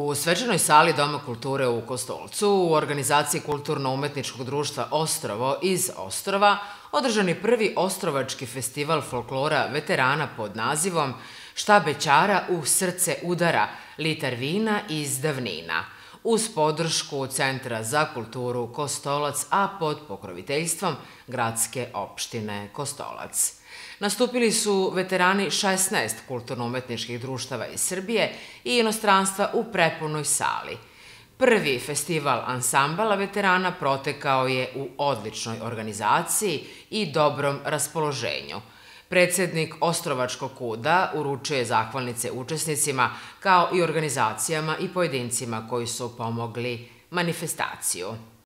U svečanoj sali Doma kulture u Kostolcu u organizaciji Kulturno-umetničkog društva Ostrovo iz Ostrova održan je prvi ostrovački festival folklora veterana pod nazivom Šta bećara u srce udara, litar vina iz davnina, uz podršku Centra za kulturu Kostolac, a pod pokroviteljstvom gradske opštine Kostolac. Nastupili su veterani 16 kulturno-umetničkih društava iz Srbije i inostranstva u prepunoj sali. Prvi festival ansambala veterana protekao je u odličnoj organizaciji i dobrom raspoloženju. Predsednik Ostrovačkog KUD-a uručuje zahvalnice učesnicima kao i organizacijama i pojedincima koji su pomogli manifestaciju.